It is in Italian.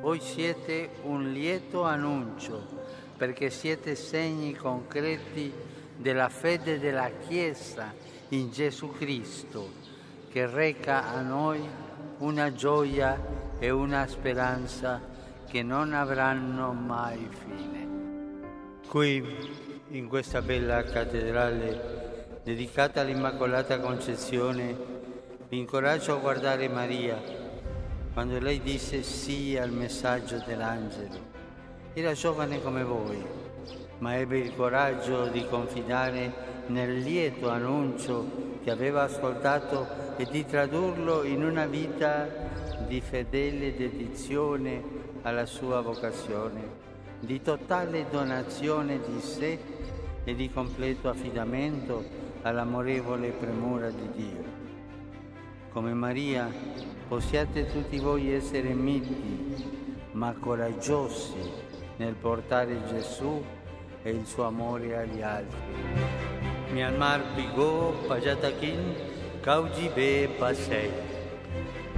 Voi siete un lieto annuncio, perché siete segni concreti della fede della Chiesa in Gesù Cristo, che reca a noi una gioia e una speranza che non avranno mai fine. Qui, in questa bella cattedrale dedicata all'Immacolata Concezione, vi incoraggio a guardare Maria quando lei disse sì al messaggio dell'angelo. Era giovane come voi, ma ebbe il coraggio di confidare nel lieto annuncio che aveva ascoltato e di tradurlo in una vita di fedele dedizione alla sua vocazione, di totale donazione di sé e di completo affidamento all'amorevole premura di Dio. Come Maria, possiate tutti voi essere miti, ma coraggiosi nel portare Gesù e il suo amore agli altri. Myanmar Pigo Pajatakin Kauji Be Pasei.